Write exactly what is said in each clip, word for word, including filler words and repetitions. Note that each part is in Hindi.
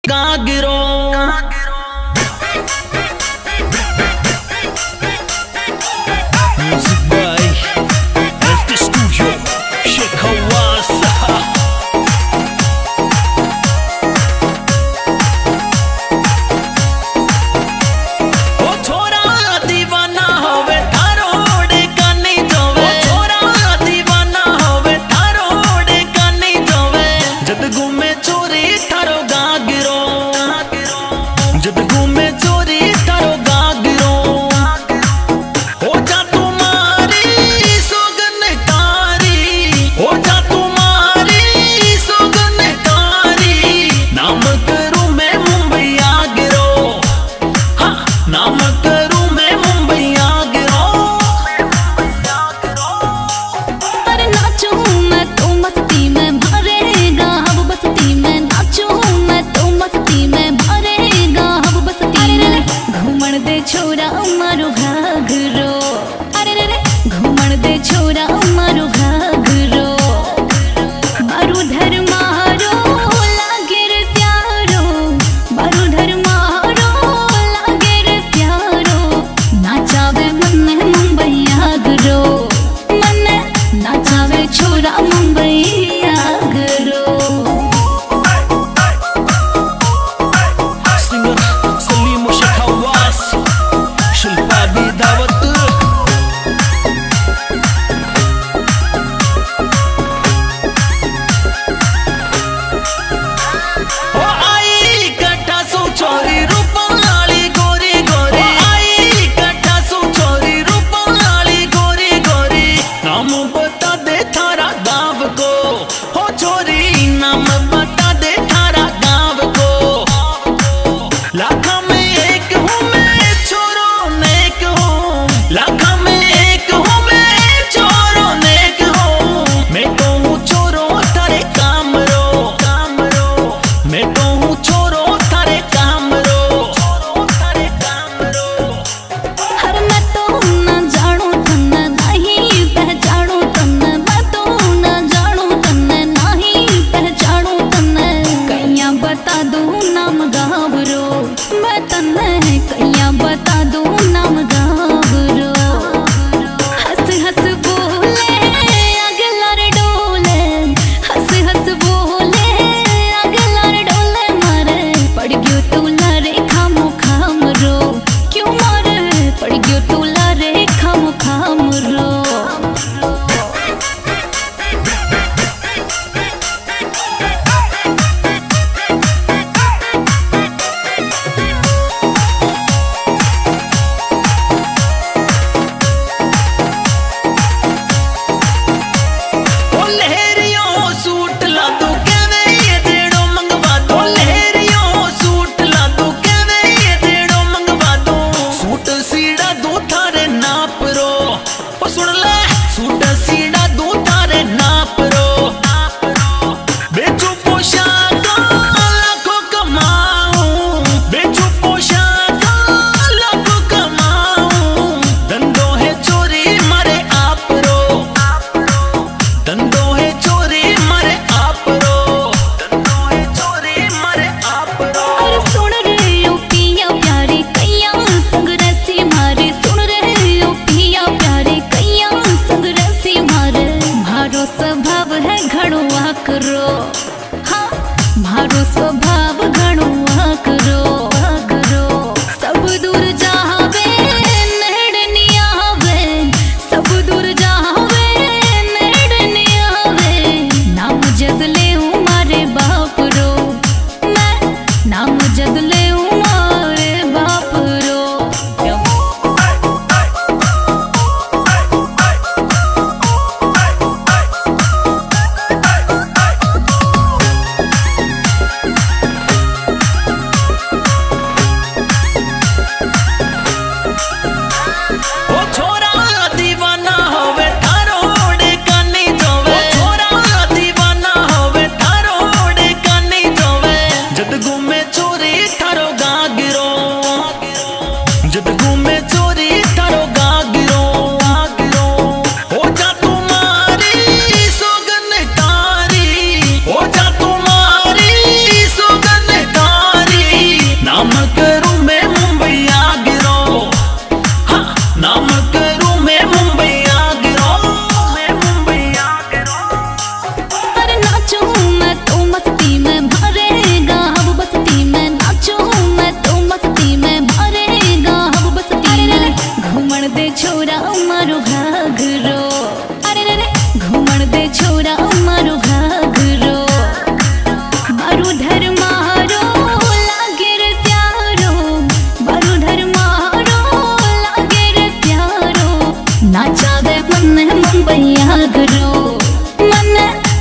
गागरो Music by F T Studio Sheikh Hawass जब घूमे चोरी तारो गागरो हो जा तुम्हारी सोगन तारी हो जा तुम्हारी सोगन तारी नाम करूं मैं मुंबई आगरो हाँ नाम करूं मैं मुंबई आगरो अरे नाचूं मैं तो मस्ती में भरेगा अब बस्ती में नाचूं मैं तो मस्ती में भरेगा घूमण दे छोरा मारो घाघरो अरे रे रे घूमण दे छोरा मारो घाघरो मारू धर मारो लागे रे प्यारो मारू धर मारो लागे रे प्यारो नाचावे मन मुंबई आगरो मन नाचावे छोरा मुंबई आगरो कैया बता दो नाम गावरो हंस हंस बोले अगला रे डोले हंस हंस बोले अगला रे डोले मारे पड़ गयो तूला रे खामो खाम रो क्यों मारे पड़ गयो तूला रे खामो खाम रो सूट सीड़ा दो तारे नाप रो बेचू पोशाक लाखों कमाऊं बेचू पोशाक लाखों कमाऊं धंधो है चोरी मारे आप रो धंधो है चोरी मारे आप रो धंधो है चोरी मारे आप रो अरे सुन रे ओ पिया प्यारे कैया संग रसी मारे सुन रे ओ पिया प्यारे कैया मारो स्वभाव है घणो आकरो हाँ मारो स्वभाव घणो आकरो आकरो सब दूर जावे नेड़ नी आवे सब दूर जावे नेड़ नी आवे नाम जद ले मारे बाप रो मैं नाम जद ले मारे बाप रो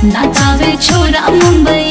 नाचावे छोरा मुंबई